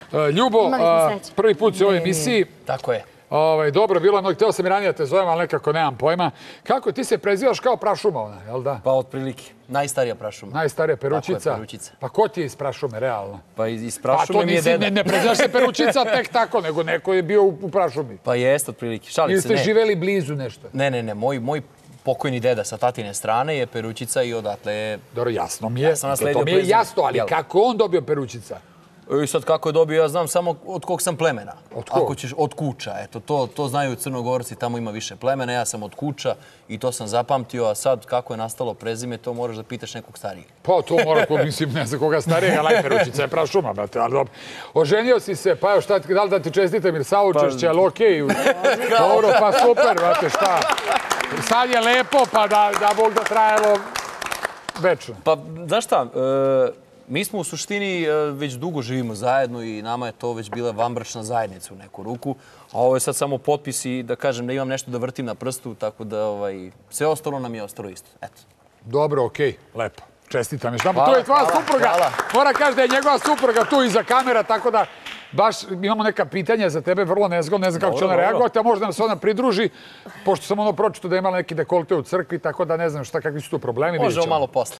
Ljubo, prvi put si u ovoj emisiji. Tako je. Dobro, bilo je mnogo, htio sam i ranije da te zovem, ali nekako nemam pojma. Kako, ti se prezivaš kao Prašuma ona, jel da? Pa otprilike. Najstarija Prašuma. Najstarija Peručica? Tako je, Peručica. Pa ko ti je iz Prašume, realno? Pa iz Prašume mi je deda. Ne prezivaš se Peručica tek tako, nego neko je bio u Prašumi. Pa jest, otprilike. Šalim se, ne. Ili ste živeli blizu nešto? Ne. Moj pokojni deda sa tatine strane je Peručica i odatle je... Dobro, jasno mi je. Ja sam nasledio To mi je jasno, ali kako on dobio Peručica? I sad kako je dobio, ja znam samo od kog sam plemena. Od kog? Ako ćeš, od Kuča, eto, to znaju Crnogorci, tamo ima više plemena, ja sam od Kuča i to sam zapamtio, a sad kako je nastalo prezime, to moraš da pitaš nekog starijeg. Pa to mora, mislim, ne znam koga starijeg, ali Peručica je Prašuma, brate, ali dobro. Oženio si se, pa evo šta, da li da ti čestitam, jer saučešće, ali okej. Dobro, pa super, brate, šta. Sad je lepo, pa da Bog da trajalo večno. Pa, znaš šta, mi smo u suštini već dugo živimo zajedno i nama je to već bila vanbračna zajednica u neku ruku. A ovo je sad samo potpis i da kažem da imam nešto da vrtim na prstu, tako da sve ostalo nam je ostalo isto. Eto. Dobro, okej, lepo. Čestitam još. To je tvoja supruga. Mora kaži da je njegova supruga tu iza kamera, tako da baš imamo neka pitanja za tebe, vrlo nezgodno, ne znam kako će ona reagovati, a možda nam se ona pridruži, pošto sam pročito da je imala neki dekolte u crkvi, tako da ne znam kakvi su tu problemi. Možemo malo posle.